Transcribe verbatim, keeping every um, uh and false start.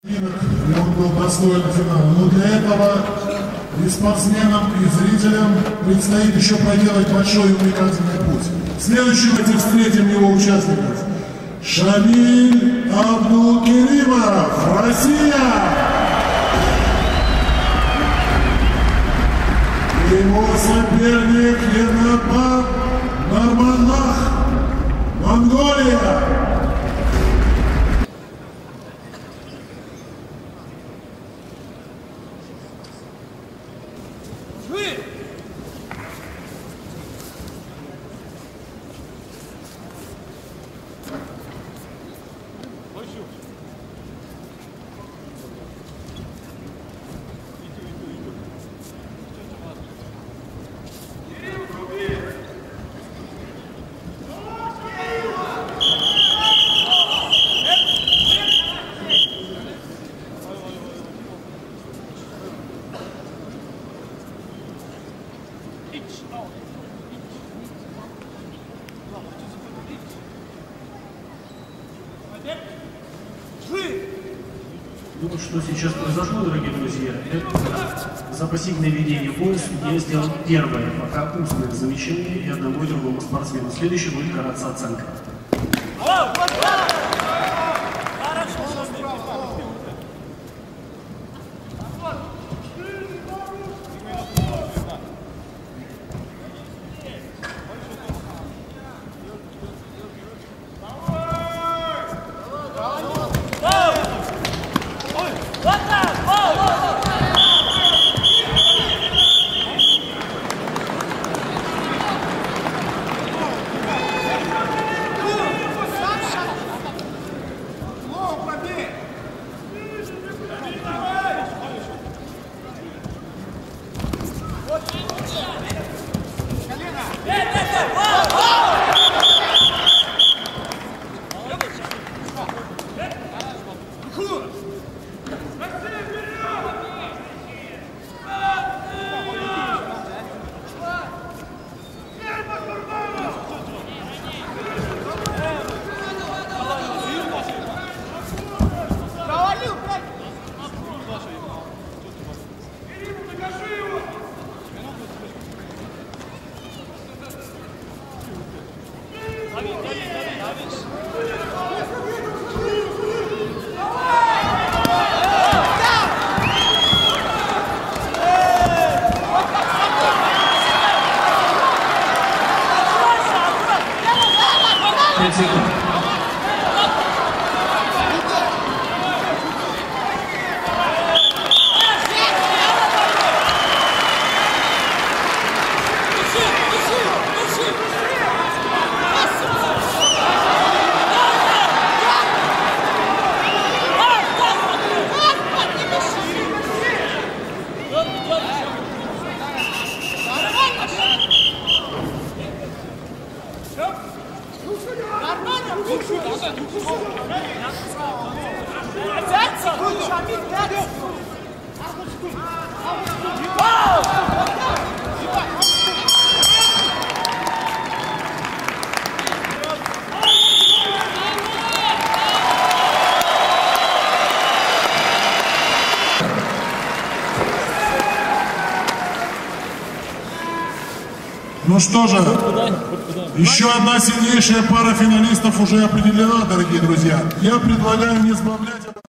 И он был достоин финала. Но для этого и спортсменам, и зрителям предстоит еще проделать большой увлекательный путь. Следующим мы встретим его участников. Шамиль Абдулкеримов, Россия! Его соперник Ернапар Норманах, Монголия. Ну, что сейчас произошло, дорогие друзья, это за пассивное ведение боя я сделал первое, пока устное замечание и одному и другому спортсмену. Следующий будет караться оценка. Ну что же, еще одна сильнейшая пара финалистов уже определена, дорогие друзья. Я предлагаю не сбавлять...